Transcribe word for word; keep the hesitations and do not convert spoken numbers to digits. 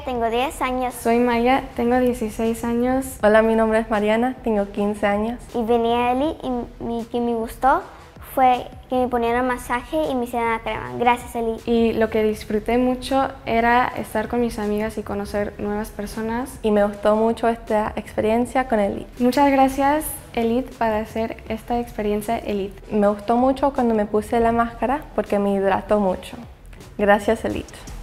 tengo diez años. Soy Maya, tengo dieciséis años. Hola, mi nombre es Mariana, tengo quince años. Y venía a Elite y mi, que me gustó fue que me ponían masaje y me hicieron la crema. Gracias, Elite. Y lo que disfruté mucho era estar con mis amigas y conocer nuevas personas. Y me gustó mucho esta experiencia con Elite. Muchas gracias, Elite, para hacer esta experiencia Elite. Me gustó mucho cuando me puse la máscara porque me hidrató mucho. Gracias, Elite.